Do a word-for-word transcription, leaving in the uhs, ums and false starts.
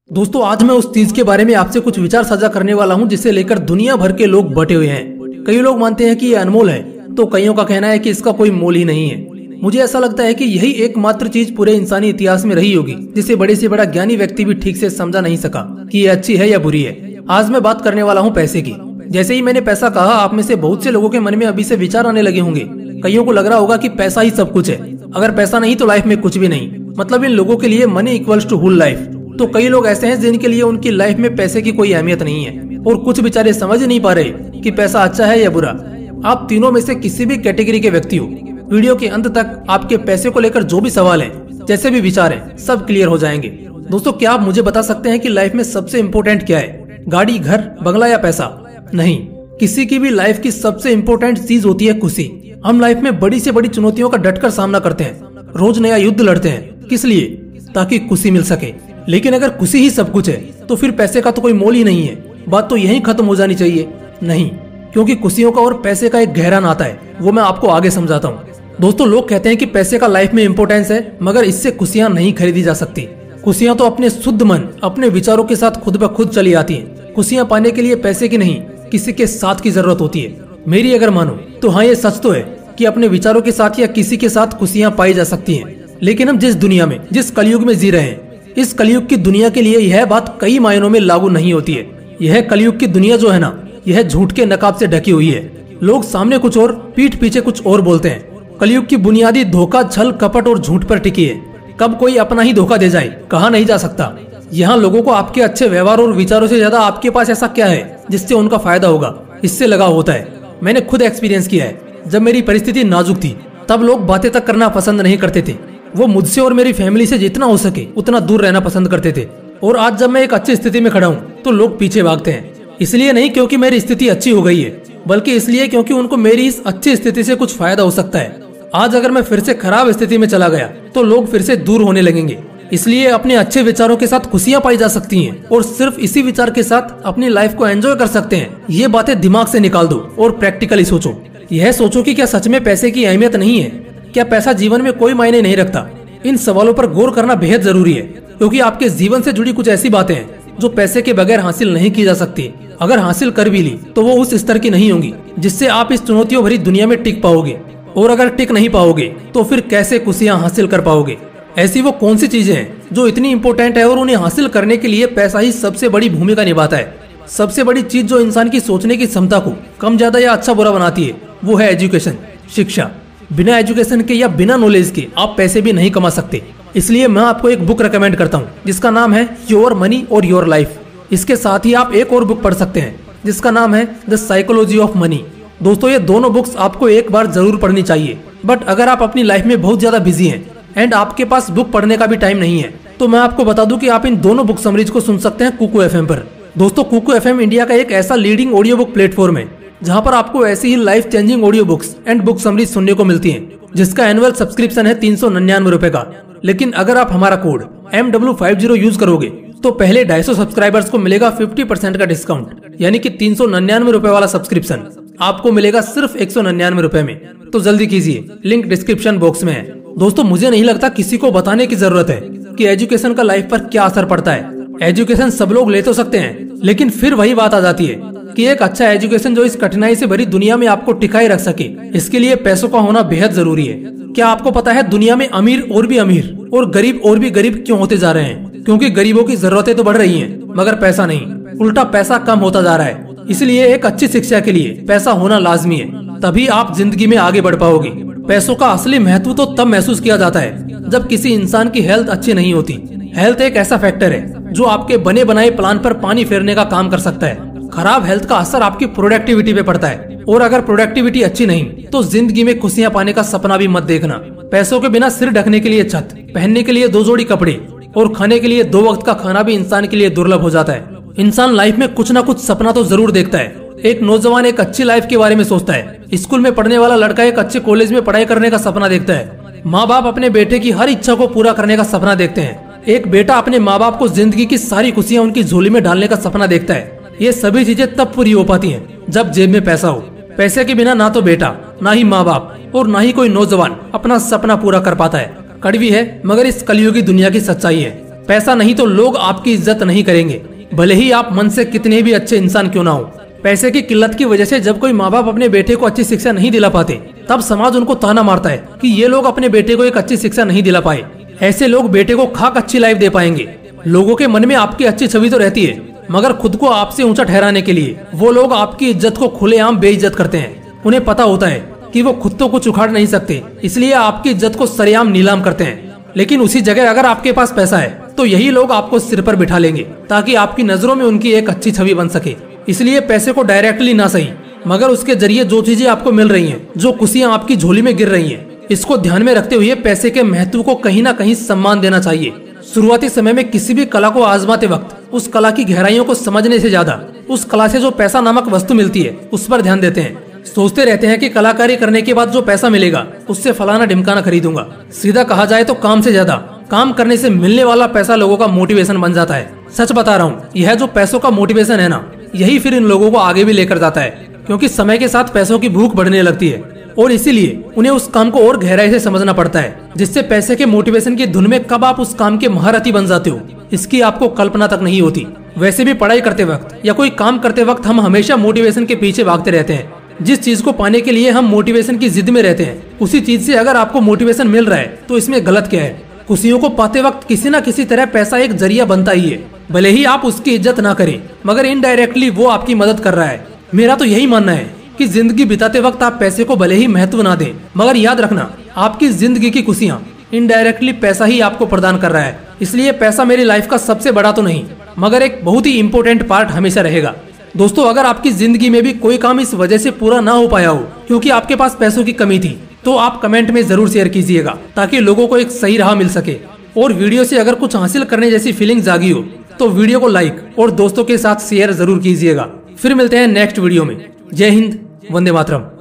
दोस्तों आज मैं उस चीज के बारे में आपसे कुछ विचार साझा करने वाला हूं जिसे लेकर दुनिया भर के लोग बटे हुए हैं। कई लोग मानते हैं कि ये अनमोल है तो कईयों का कहना है कि इसका कोई मोल ही नहीं है। मुझे ऐसा लगता है कि यही एकमात्र चीज पूरे इंसानी इतिहास में रही होगी जिसे बड़े से बड़ा ज्ञानी व्यक्ति भी ठीक से समझा नहीं सका कि ये अच्छी है या बुरी है। आज मैं बात करने वाला हूँ पैसे की। जैसे ही मैंने पैसा कहा, आप में से बहुत से लोगों के मन में अभी से विचार आने लगे होंगे। कईयों को लग रहा होगा कि पैसा ही सब कुछ है, अगर पैसा नहीं तो लाइफ में कुछ भी नहीं। मतलब इन लोगों के लिए money equals to whole life. तो कई लोग ऐसे हैं जिनके लिए उनकी लाइफ में पैसे की कोई अहमियत नहीं है, और कुछ बेचारे समझ नहीं पा रहे कि पैसा अच्छा है या बुरा। आप तीनों में से किसी भी कैटेगरी के व्यक्ति हो, वीडियो के अंत तक आपके पैसे को लेकर जो भी सवाल है, जैसे भी विचार है, सब क्लियर हो जाएंगे। दोस्तों क्या आप मुझे बता सकते हैं कि लाइफ में सबसे इम्पोर्टेंट क्या है? गाड़ी, घर, बंगला या पैसा? नहीं, किसी की भी लाइफ की सबसे इम्पोर्टेंट चीज होती है खुशी। हम लाइफ में बड़ी से बड़ी चुनौतियों का डटकर सामना करते हैं, रोज नया युद्ध लड़ते हैं। किस लिए? ताकि खुशी मिल सके। लेकिन अगर खुशी ही सब कुछ है तो फिर पैसे का तो कोई मोल ही नहीं है। बात तो यहीं खत्म हो जानी चाहिए। नहीं, क्योंकि खुशियों का और पैसे का एक गहरा नाता है, वो मैं आपको आगे समझाता हूँ। दोस्तों लोग कहते हैं कि पैसे का लाइफ में इम्पोर्टेंस है, मगर इससे खुशियाँ नहीं खरीदी जा सकती। खुशियाँ तो अपने शुद्ध मन, अपने विचारों के साथ खुद ब खुद चली आती है। खुशियाँ पाने के लिए पैसे की नहीं, किसी के साथ की जरूरत होती है। मेरी अगर मानो तो हाँ, ये सच तो है कि अपने विचारों के साथ या किसी के साथ खुशियाँ पाई जा सकती हैं। लेकिन हम जिस दुनिया में, जिस कलयुग में जी रहे हैं, इस कलयुग की दुनिया के लिए यह बात कई मायनों में लागू नहीं होती है। यह कलयुग की दुनिया जो है ना, यह झूठ के नकाब से ढकी हुई है। लोग सामने कुछ और, पीठ पीछे कुछ और बोलते हैं। कलयुग की बुनियादी धोखा, छल, कपट और झूठ पर टिकी है। कब कोई अपना ही धोखा दे जाए कहा नहीं जा सकता। यहाँ लोगों को आपके अच्छे व्यवहार और विचारों से ज्यादा आपके पास ऐसा क्या है जिससे उनका फायदा होगा, इससे लगाव होता है। मैंने खुद एक्सपीरियंस किया है। जब मेरी परिस्थिति नाजुक थी तब लोग बातें तक करना पसंद नहीं करते थे। वो मुझसे और मेरी फैमिली से जितना हो सके उतना दूर रहना पसंद करते थे। और आज जब मैं एक अच्छी स्थिति में खड़ा हूँ तो लोग पीछे भागते हैं। इसलिए नहीं क्योंकि मेरी स्थिति अच्छी हो गई है, बल्कि इसलिए क्योंकि उनको मेरी इस अच्छी स्थिति से कुछ फायदा हो सकता है। आज अगर मैं फिर से खराब स्थिति में चला गया तो लोग फिर से दूर होने लगेंगे। इसलिए अपने अच्छे विचारों के साथ खुशियाँ पाई जा सकती हैं, और सिर्फ इसी विचार के साथ अपनी लाइफ को एंजॉय कर सकते हैं। ये बातें दिमाग से निकाल दो और प्रैक्टिकली सोचो। यह सोचो कि क्या सच में पैसे की अहमियत नहीं है? क्या पैसा जीवन में कोई मायने नहीं रखता? इन सवालों पर गौर करना बेहद जरूरी है, क्योंकि आपके जीवन से जुड़ी कुछ ऐसी बातें हैं जो पैसे के बगैर हासिल नहीं की जा सकती। अगर हासिल कर भी ली तो वो उस स्तर की नहीं होंगी जिससे आप इस चुनौतियों भरी दुनिया में टिक पाओगे। और अगर टिक नहीं पाओगे तो फिर कैसे खुशियाँ हासिल कर पाओगे? ऐसी वो कौन सी चीजें हैं जो इतनी इम्पोर्टेंट है और उन्हें हासिल करने के लिए पैसा ही सबसे बड़ी भूमिका निभाता है? सबसे बड़ी चीज जो इंसान की सोचने की क्षमता को कम ज्यादा या अच्छा बुरा बनाती है, वो है एजुकेशन, शिक्षा। बिना एजुकेशन के या बिना नॉलेज के आप पैसे भी नहीं कमा सकते। इसलिए मैं आपको एक बुक रेकमेंड करता हूँ जिसका नाम है योर मनी और योर लाइफ। इसके साथ ही आप एक और बुक पढ़ सकते हैं जिसका नाम है द साइकोलॉजी ऑफ मनी। दोस्तों ये दोनों बुक्स आपको एक बार जरूर पढ़नी चाहिए। बट अगर आप अपनी लाइफ में बहुत ज्यादा बिजी हैं एंड आपके पास बुक पढ़ने का भी टाइम नहीं है, तो मैं आपको बता दूं कि आप इन दोनों बुक समरीज को सुन सकते हैं कुकू एफएम पर। दोस्तों कुकू एफएम इंडिया का एक ऐसा लीडिंग ऑडियो बुक प्लेटफॉर्म है जहां पर आपको ऐसी ही life changing audio books and book summaries सुनने को मिलती हैं, जिसका एनुअल सब्सक्रिप्शन है तीन सौ निन्यानवे रुपए का। लेकिन अगर आप हमारा code M W fifty use करोगे तो पहले ढाई सौ सब्सक्राइबर्स को मिलेगा पचास परसेंट का डिस्काउंट, यानी कि तीन सौ निन्यानवे रुपए वाला सब्सक्रिप्शन आपको मिलेगा सिर्फ एक सौ निन्यानवे रुपए में। तो जल्दी कीजिए, लिंक डिस्क्रिप्शन बॉक्स में है। दोस्तों मुझे नहीं लगता किसी को बताने की जरूरत है कि एजुकेशन का लाइफ पर क्या असर पड़ता है। एजुकेशन सब लोग ले तो सकते हैं, लेकिन फिर वही बात आ जाती है कि एक अच्छा एजुकेशन जो इस कठिनाई से भरी दुनिया में आपको टिकाए रख सके, इसके लिए पैसों का होना बेहद जरूरी है। क्या आपको पता है दुनिया में अमीर और भी अमीर और गरीब और भी गरीब क्यों होते जा रहे हैं? क्योंकि गरीबों की जरूरतें तो बढ़ रही हैं, मगर पैसा नहीं। उल्टा पैसा कम होता जा रहा है। इसलिए एक अच्छी शिक्षा के लिए पैसा होना लाजमी है, तभी आप जिंदगी में आगे बढ़ पाओगे। पैसों का असली महत्व तो तब महसूस किया जाता है जब किसी इंसान की हेल्थ अच्छी नहीं होती। हेल्थ एक ऐसा फैक्टर है जो आपके बने बनाए प्लान पर पानी फेरने का काम कर सकता है। खराब हेल्थ का असर आपकी प्रोडक्टिविटी पे पड़ता है, और अगर प्रोडक्टिविटी अच्छी नहीं तो जिंदगी में खुशियाँ पाने का सपना भी मत देखना। पैसों के बिना सिर ढकने के लिए छत, पहनने के लिए दो जोड़ी कपड़े और खाने के लिए दो वक्त का खाना भी इंसान के लिए दुर्लभ हो जाता है। इंसान लाइफ में कुछ ना कुछ सपना तो जरूर देखता है। एक नौजवान एक अच्छी लाइफ के बारे में सोचता है। स्कूल में पढ़ने वाला लड़का एक अच्छे कॉलेज में पढ़ाई करने का सपना देखता है। माँ बाप अपने बेटे की हर इच्छा को पूरा करने का सपना देखते हैं। एक बेटा अपने माँ बाप को जिंदगी की सारी खुशियाँ उनकी झोली में डालने का सपना देखता है। ये सभी चीजें तब पूरी हो पाती हैं जब जेब में पैसा हो। पैसे के बिना ना तो बेटा, ना ही माँ बाप और ना ही कोई नौजवान अपना सपना पूरा कर पाता है। कड़वी है मगर इस कलयुगी दुनिया की सच्चाई है। पैसा नहीं तो लोग आपकी इज्जत नहीं करेंगे, भले ही आप मन से कितने भी अच्छे इंसान क्यों ना हो। पैसे की किल्लत की वजह से जब कोई माँ बाप अपने बेटे को अच्छी शिक्षा नहीं दिला पाते, तब समाज उनको ताना मारता है कि ये लोग अपने बेटे को एक अच्छी शिक्षा नहीं दिला पाए। ऐसे लोग बेटे को खाक अच्छी लाइफ दे पाएंगे। लोगों के मन में आपकी अच्छी छवि तो रहती है, मगर खुद को आपसे ऊंचा ठहराने के लिए वो लोग आपकी इज्जत को खुलेआम बेइज्जत करते हैं। उन्हें पता होता है कि वो खुद तो कुछ उखाड़ नहीं सकते, इसलिए आपकी इज्जत को सरेआम नीलाम करते हैं। लेकिन उसी जगह अगर आपके पास पैसा है तो यही लोग आपको सिर पर बिठा लेंगे ताकि आपकी नजरों में उनकी एक अच्छी छवि बन सके। इसलिए पैसे को डायरेक्टली ना सही, मगर उसके जरिए जो चीजें आपको मिल रही हैं, जो खुशियां आपकी झोली में गिर रही हैं, इसको ध्यान में रखते हुए पैसे के महत्व को कहीं ना कहीं सम्मान देना चाहिए। शुरुआती समय में किसी भी कला को आजमाते वक्त उस कला की गहराइयों को समझने से ज्यादा उस कला से जो पैसा नामक वस्तु मिलती है उस पर ध्यान देते हैं। सोचते रहते हैं कि कलाकारी करने के बाद जो पैसा मिलेगा उससे फलाना ढिमकाना खरीदूंगा। सीधा कहा जाए तो काम से ज्यादा काम करने से मिलने वाला पैसा लोगों का मोटिवेशन बन जाता है। सच बता रहा हूँ, यह जो पैसों का मोटिवेशन है ना, यही फिर इन लोगों को आगे भी लेकर जाता है, क्योंकि समय के साथ पैसों की भूख बढ़ने लगती है और इसीलिए उन्हें उस काम को और गहराई से समझना पड़ता है, जिससे पैसे के मोटिवेशन की धुन में कब आप उस काम के महारथी बन जाते हो इसकी आपको कल्पना तक नहीं होती। वैसे भी पढ़ाई करते वक्त या कोई काम करते वक्त हम हमेशा मोटिवेशन के पीछे भागते रहते हैं। जिस चीज को पाने के लिए हम मोटिवेशन की जिद में रहते हैं, उसी चीज से अगर आपको मोटिवेशन मिल रहा है तो इसमें गलत क्या है। खुशियों को पाते वक्त किसी न किसी तरह पैसा एक जरिया बनता ही है। भले ही आप उसकी इज्जत ना करें, मगर इनडायरेक्टली वो आपकी मदद कर रहा है। मेरा तो यही मानना है कि जिंदगी बिताते वक्त आप पैसे को भले ही महत्व ना दें, मगर याद रखना आपकी जिंदगी की खुशियाँ इनडायरेक्टली पैसा ही आपको प्रदान कर रहा है। इसलिए पैसा मेरी लाइफ का सबसे बड़ा तो नहीं, मगर एक बहुत ही इम्पोर्टेंट पार्ट हमेशा रहेगा। दोस्तों, अगर आपकी जिंदगी में भी कोई काम इस वजह से पूरा ना हो पाया हो क्योंकि आपके पास पैसों की कमी थी, तो आप कमेंट में जरूर शेयर कीजिएगा ताकि लोगों को एक सही राह मिल सके। और वीडियो से अगर कुछ हासिल करने जैसी फीलिंग जागी हो तो वीडियो को लाइक और दोस्तों के साथ शेयर जरूर कीजिएगा। फिर मिलते हैं नेक्स्ट वीडियो में। जय हिंद, वंदे मातरम।